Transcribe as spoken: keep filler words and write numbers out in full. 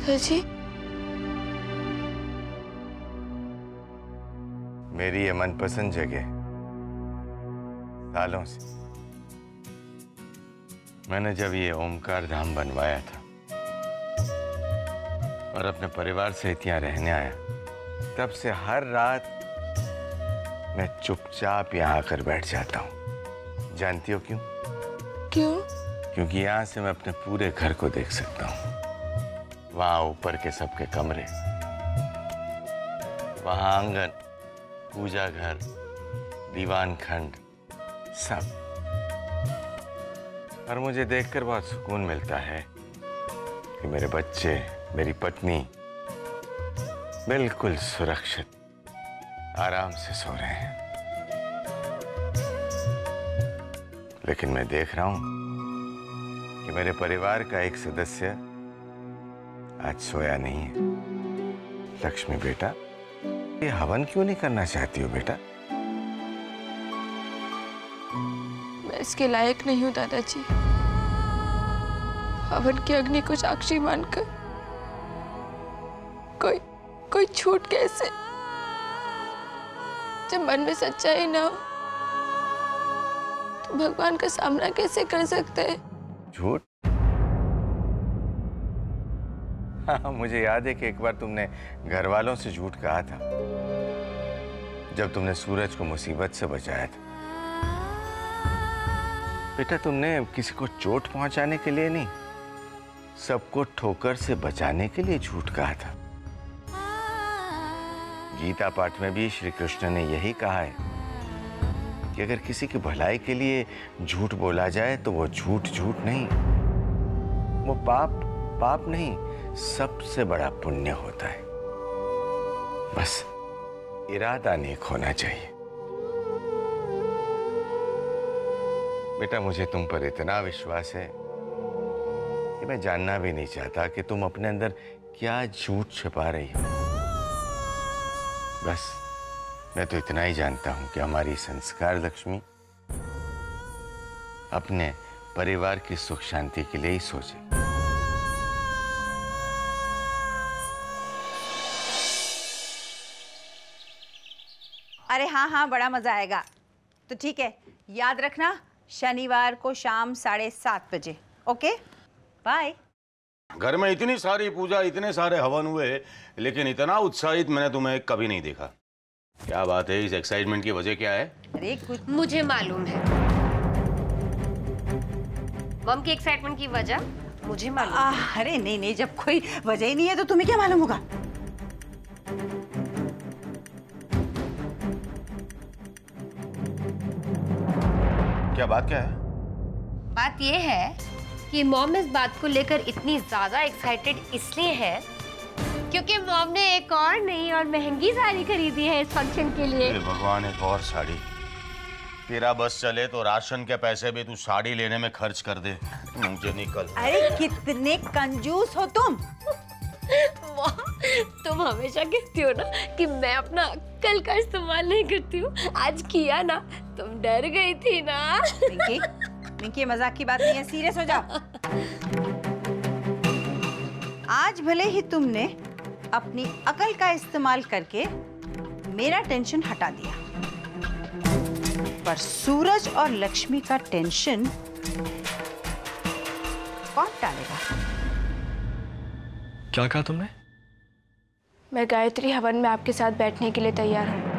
दादाजी, मेरी ये मनपसंद जगह सालों से। मैंने जब ये ओमकार धाम बनवाया था और अपने परिवार सहित यहाँ रहने आया, तब से हर रात मैं चुपचाप यहाँ आकर बैठ जाता हूँ। जानती हो क्यों? क्यों? क्योंकि यहाँ से मैं अपने पूरे घर को देख सकता हूँ। वहाँ ऊपर के सबके कमरे, वहाँ आंगन, पूजा घर, दीवान खंड, सब। और मुझे देखकर बहुत सुकून मिलता है कि मेरे बच्चे, मेरी पत्नी बिल्कुल सुरक्षित आराम से सो रहे हैं। लेकिन मैं देख रहा हूं कि मेरे परिवार का एक सदस्य आज सोया नहीं है। लक्ष्मी बेटा, ये हवन क्यों नहीं करना चाहती हो बेटा? मैं इसके लायक नहीं हूँ दादाजी। हवन की अग्नि को साक्षी मानकर कोई कोई झूठ कैसे? जब मन में सच्चाई ना हो तो भगवान का सामना कैसे कर सकते हैं? झूठ? हाँ, मुझे याद है कि एक बार तुमने घर वालों से झूठ कहा था जब तुमने सूरज को मुसीबत से बचाया था। बेटा, तुमने किसी को चोट पहुंचाने के लिए नहीं, सबको ठोकर से बचाने के लिए झूठ कहा था। गीता पाठ में भी श्री कृष्ण ने यही कहा है कि अगर किसी की भलाई के लिए झूठ बोला जाए तो वो झूठ झूठ नहीं, वो पाप पाप नहीं, सबसे बड़ा पुण्य होता है। बस इरादा नेक होना चाहिए। बेटा, मुझे तुम पर इतना विश्वास है कि मैं जानना भी नहीं चाहता कि तुम अपने अंदर क्या झूठ छिपा रही हो। बस मैं तो इतना ही जानता हूं कि हमारी संस्कार लक्ष्मी अपने परिवार की सुख शांति के लिए ही सोचे। अरे हाँ हाँ, बड़ा मजा आएगा। तो ठीक है, याद रखना शनिवार को शाम साढ़े सात बजे। Okay, bye. घर में इतनी सारी पूजा, इतने सारे हवन हुए, लेकिन इतना उत्साहित मैंने तुम्हें कभी नहीं देखा। क्या बात है? इस एक्साइटमेंट की वजह क्या है? अरे कुछ मुझे मालूम है। मम की एक्साइटमेंट की वजह मुझे मालूम है। अरे नहीं नहीं, जब कोई वजह ही नहीं है तो तुम्हें क्या मालूम होगा? क्या बात क्या है? बात ये है कि मॉम इस बात को लेकर इतनी ज्यादा एक्साइटेड इसलिए है क्योंकि मॉम ने एक और नई और महंगी साड़ी खरीदी है इस फंक्शन के लिए। भगवान, एक और साड़ी? तेरा बस चले तो राशन के पैसे भी तू साड़ी लेने में खर्च कर दे। मुझे निकल। अरे कितने कंजूस हो तुम। तुम हमेशा कहती हो ना कि मैं अपना अक्ल का इस्तेमाल नहीं करती हूँ, आज किया ना, तुम डर गई थी ना। मिंकी, मिंकी, मजाक की बात नहीं है, सीरियस हो जाओ। आज भले ही तुमने अपनी अकल का इस्तेमाल करके मेरा टेंशन हटा दिया, पर सूरज और लक्ष्मी का टेंशन कौन टालेगा? क्या कहा तुमने? मैं गायत्री हवन में आपके साथ बैठने के लिए तैयार हूँ।